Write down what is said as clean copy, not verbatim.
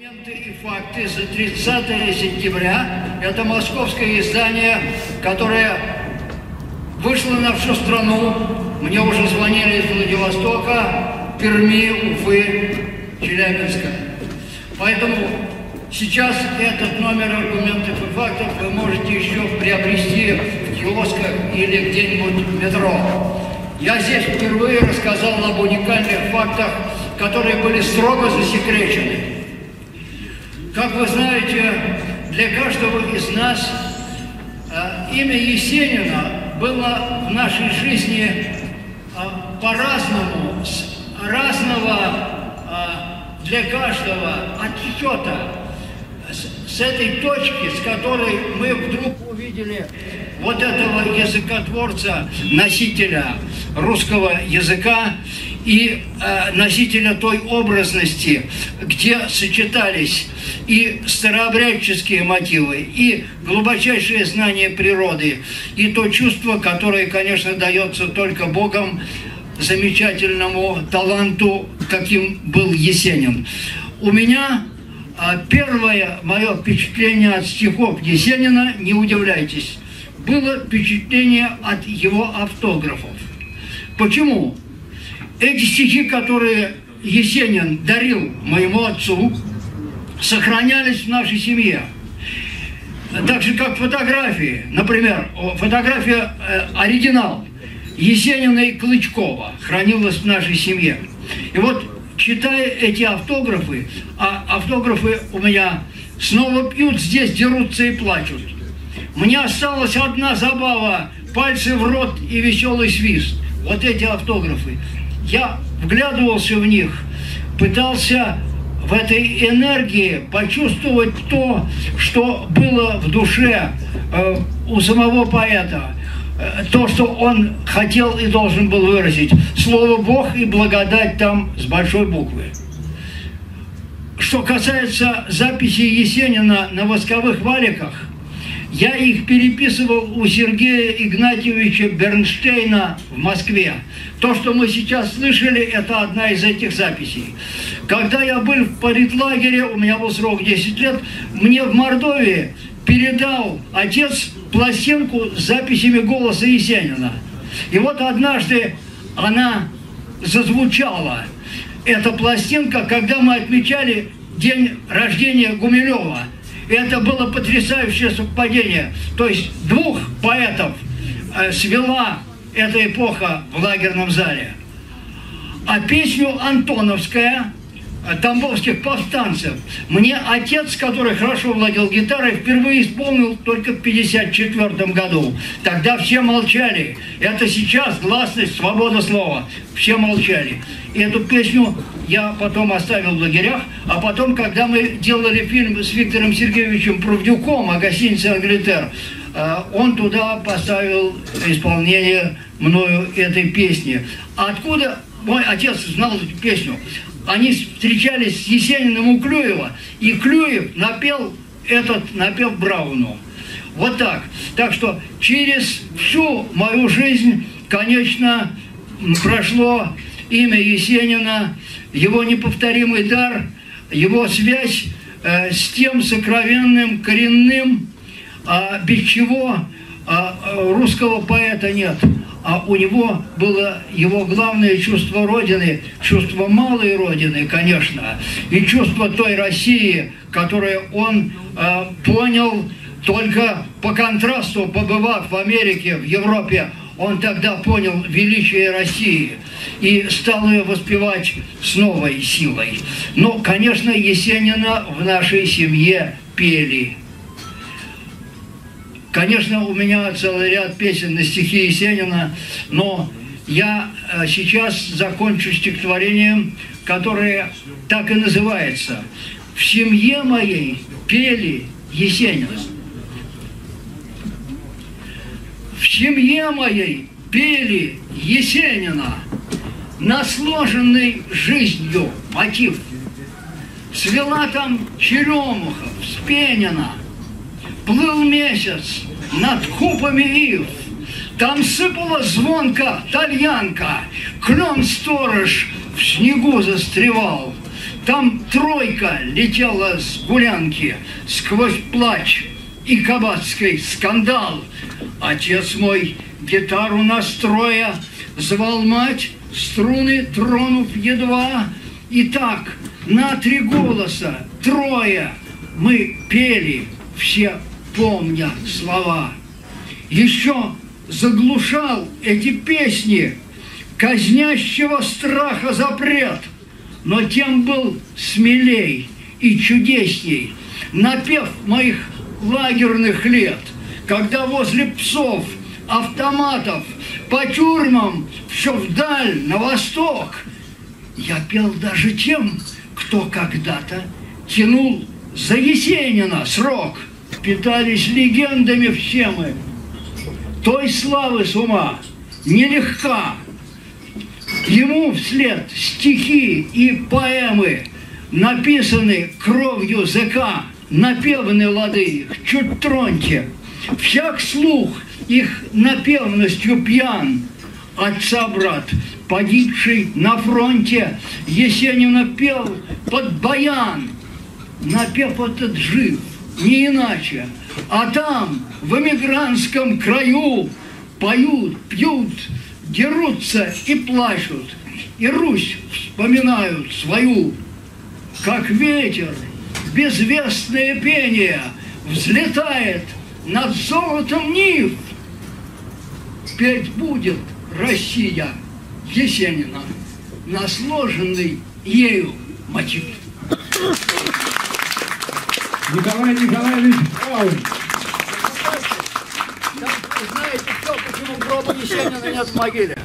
Аргументы и факты за 30 сентября. Это московское издание, которое вышло на всю страну. Мне уже звонили из Владивостока, Перми, Уфы, Челябинска. Поэтому сейчас этот номер аргументов и фактов вы можете еще приобрести в киосках или где-нибудь в метро. Я здесь впервые рассказал об уникальных фактах, которые были строго засекречены. Как вы знаете, для каждого из нас имя Есенина было в нашей жизни по-разному, с разного для каждого отсчета, с этой точки, с которой мы вдруг увидели вот этого языкотворца, носителя русского языка и носителя той образности, где сочетались и старообрядческие мотивы, и глубочайшее знание природы, и то чувство, которое, конечно, дается только Богом, замечательному таланту, каким был Есенин. У меня первое мое впечатление от стихов Есенина, не удивляйтесь, было впечатление от его автографов. Почему? Эти стихи, которые Есенин дарил моему отцу, сохранялись в нашей семье. Так же, как фотографии. Например, фотография оригинал Есенина и Клычкова хранилась в нашей семье. И вот, читая эти автографы, а автографы у меня снова пьют, здесь дерутся и плачут. Мне осталась одна забава: пальцы в рот и веселый свист. Вот эти автографы. Я вглядывался в них, пытался в этой энергии почувствовать то, что было в душе у самого поэта, то, что он хотел и должен был выразить. Слово «Бог» и благодать там с большой буквы. Что касается записи Есенина на восковых валиках, я их переписывал у Сергея Игнатьевича Бернштейна в Москве. То, что мы сейчас слышали, это одна из этих записей. Когда я был в политлагере, у меня был срок 10 лет, мне в Мордовии передал отец пластинку с записями голоса Есенина. И вот однажды она зазвучала, эта пластинка, когда мы отмечали день рождения Гумилева. Это было потрясающее совпадение. То есть двух поэтов свела эта эпоха в лагерном зале. А песню «Антоновская» тамбовских повстанцев мне отец, который хорошо владел гитарой, впервые исполнил только в 1954 году. Тогда все молчали. Это сейчас гласность, свобода слова. Все молчали. И эту песню я потом оставил в лагерях, а потом, когда мы делали фильм с Виктором Сергеевичем Правдюком о гостинице «Англитер», он туда поставил исполнение мною этой песни. Откуда мой отец знал эту песню? Они встречались с Есениным у Клюева, и Клюев напел этот напев Брауну. Вот так. Так что через всю мою жизнь, конечно, прошло имя Есенина, его неповторимый дар, его связь с тем сокровенным, коренным, без чего русского поэта нет. А у него было его главное чувство Родины, чувство малой Родины, конечно, и чувство той России, которую он понял только по контрасту, побывав в Америке, в Европе. Он тогда понял величие России и стал ее воспевать с новой силой. Но, конечно, Есенина в нашей семье пели. Конечно, у меня целый ряд песен на стихи Есенина, но я сейчас закончу стихотворением, которое так и называется: «В семье моей пели Есенина». В семье моей пели Есенина на сложенный жизнью мотив. Свела там черемуха, вспенена, плыл месяц над купами ив, там сыпала звонко тальянка, клен-сторож в снегу застревал, Там тройка летела с гулянки сквозь плач и кабацкий скандал. Отец мой, гитару настроя, звал мать, струны тронув едва. И так на 3 голоса, трое, мы пели, все помня слова. Еще заглушал эти песни казнящего страха запрет, но тем был смелей и чудесней напев моих лагерных лет, когда возле псов, автоматов, по тюрьмам все вдаль, на восток. Я пел даже тем, кто когда-то тянул за Есенина срок. Питались легендами все мы, той славы с ума нелегка. Ему вслед стихи и поэмы написаны кровью языка. Напевны лады их, чуть троньте. Всяк слух их напевностью пьян. Отца брат, погибший на фронте, Есенина пел под баян. Напев этот жив, не иначе. А там, в эмигрантском краю, поют, пьют, дерутся и плачут, и Русь вспоминают свою. Как ветер, безвестное пение взлетает над золотом Нив. Петь будет Россия Есенина на сложенный ею мотив. Николай Николаевич Браун. Знаете, все, почему гроба Есенина нет в могиле?